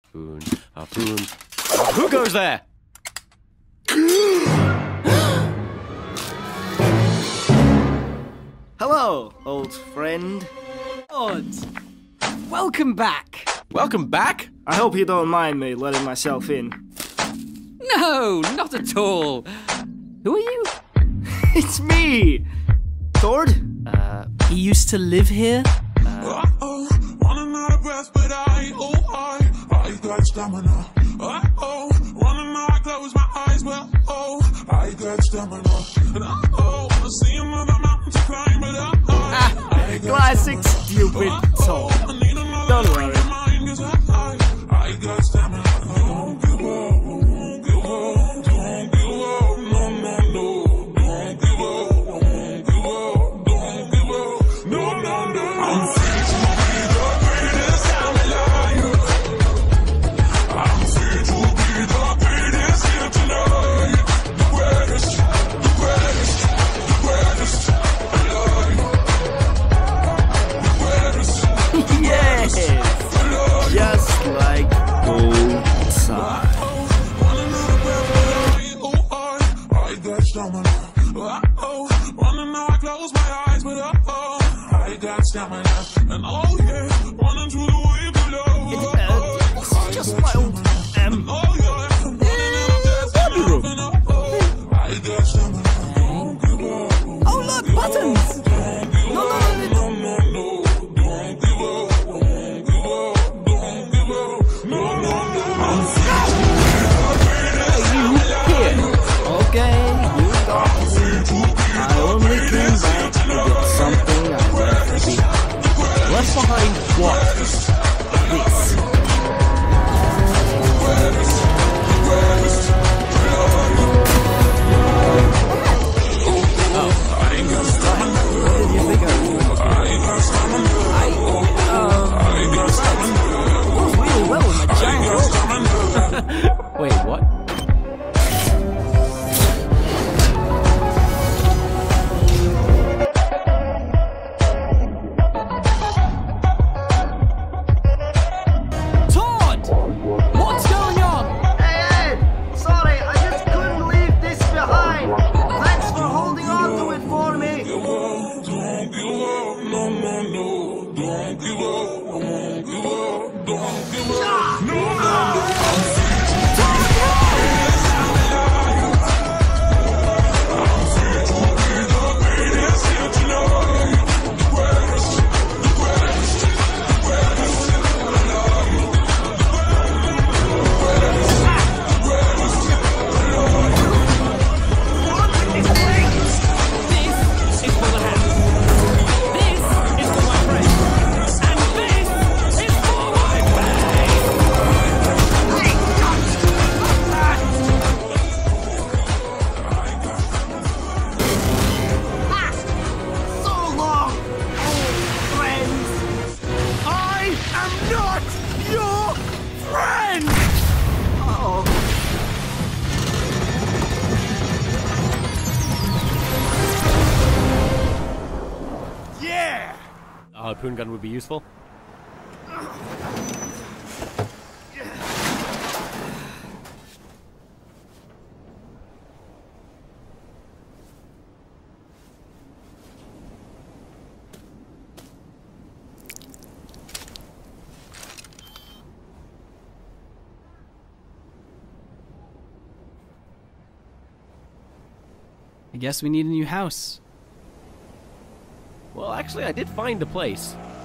Harpoon, harpoon. Who goes there? Hello, old friend. Odd. Welcome back. Welcome back? I hope you don't mind me letting myself in. No, not at all. Who are you? It's me! Tord? He used to live here? Running out of breath, but I got stamina. Running out, I close my eyes, but I got stamina. And I see another mountain to climb, but Classic stupid song. Don't worry. I got stamina. Don't give up, don't give up, don't give up, no, no, no, don't give up, don't give up, don't give up, no, no, no. I'm free to be the greatest I'm alive. I'm free to be the greatest here tonight. The greatest, the greatest, the greatest alive. The greatest, Yes! Just like old time. I got stamina. Running now, I close my eyes, but I got stamina. And oh yeah, running through the wave below. It's just my old Oh yeah, running out of death. I got stamina. Don't give up. Oh, look, buttons! No, no, no, no. Don't give up. Don't give up. Don't give up. No, no, no. I'm free. Okay, you got me. I only came back to get something I left behind. Left behind what? This. Really well with my giant Wait, what? Todd! What's going on? Hey, Ed! Sorry, I just couldn't leave this behind. Thanks for holding on to it for me. Don't give up, no, no, no. Don't give up, don't give up, don't give up. No, no, no. I'm free to be the greatest I'm alive. I'm free to be the greatest here tonight. The greatest, the greatest, the greatest alive. The greatest, the greatest alive. This is for the hands. This is for my friends. And this is for my bag. So long, old friends. I am not your friend. Oh. Yeah. A harpoon gun would be useful. I guess we need a new house. Well, actually, I did find the place.